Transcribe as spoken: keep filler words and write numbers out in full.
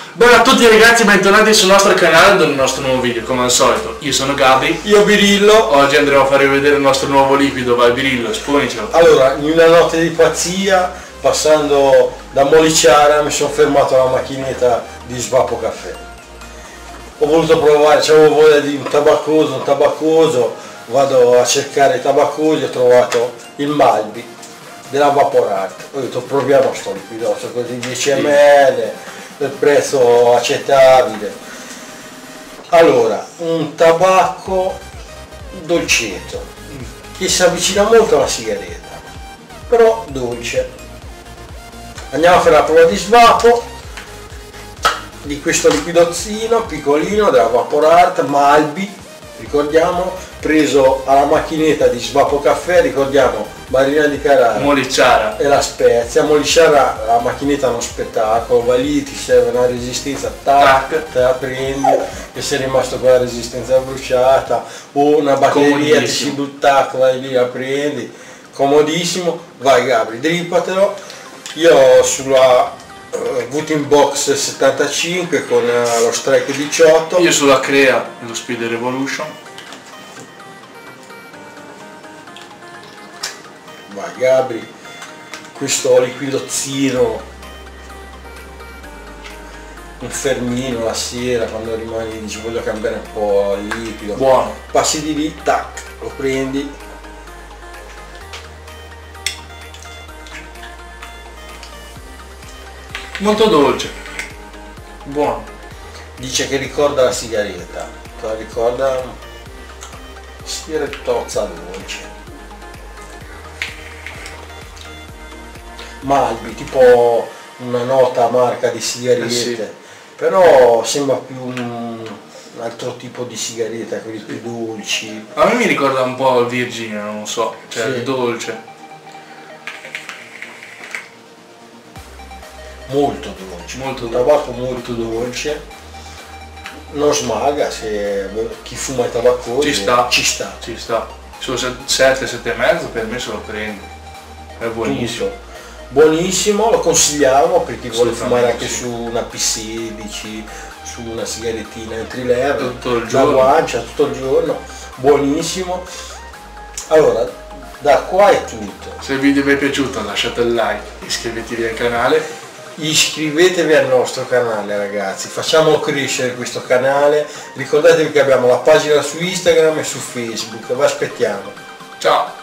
Bene a tutti ragazzi, bentornati sul nostro canale del nostro nuovo video. Come al solito, io sono Gabri. Io Birillo. Oggi andremo a farvi vedere il nostro nuovo liquido. Vai Birillo, esponicelo. Allora, in una notte di pazzia, passando da Moliciara, mi sono fermato alla macchinetta di Svapo Caffè. Ho voluto provare, avevo voglia di un tabaccoso, un tabaccoso, vado a cercare i tabaccosi, ho trovato il Malbi della Vaporart. Ho detto proviamo sto liquido, così dieci millilitri, del prezzo accettabile. Allora, un tabacco dolcetto che si avvicina molto alla sigaretta, però dolce. Andiamo a fare la prova di svapo di questo liquidozzino piccolino della Vaporart Malbi, ricordiamo, preso alla macchinetta di Svapo Caffè, ricordiamo Marina di Carrara, Moliciara e la Spezia. Moliciara, la macchinetta è uno spettacolo, va lì, ti serve una resistenza, tac, Tac. te la prendi e sei rimasto con la resistenza bruciata, o una batteria ti si butta, vai lì, la prendi, comodissimo. Vai Gabri, drippatelo. Io sulla uh, Voting Box settantacinque con uh, lo Strike diciotto. Io sulla Crea dello Speed Revolution. Vai Gabri, questo liquidozzino, un fermino la sera quando rimani e dici voglio cambiare un po' il liquido, Buono. passi di lì, tac, lo prendi. Molto dolce. Buono. Dice che ricorda la sigaretta, te la ricorda sigarettozza dolce. Malbi, tipo una nota marca di sigarette, Eh sì. però sembra più un, un altro tipo di sigaretta, quelli più dolci. A me mi ricorda un po' il Virginia, non so, cioè Sì. il dolce. Molto dolce, Molto un dolce. tabacco molto dolce, non smaga, se chi fuma il tabacco Ci sta. ci sta. Ci sta. Su sette, sette e mezzo per me se lo prendo. È buonissimo. Tutto. Buonissimo, lo consigliamo per chi vuole Assolutamente fumare anche sì. su una P sedici, su una sigarettina entry level, Tutto il da giorno. guancia tutto il giorno, buonissimo. Allora, da qua è tutto. Se il video vi è piaciuto lasciate il like, iscrivetevi al canale. Iscrivetevi al nostro canale ragazzi, facciamo crescere questo canale, ricordatevi che abbiamo la pagina su Instagram e su Facebook, vi aspettiamo. Ciao!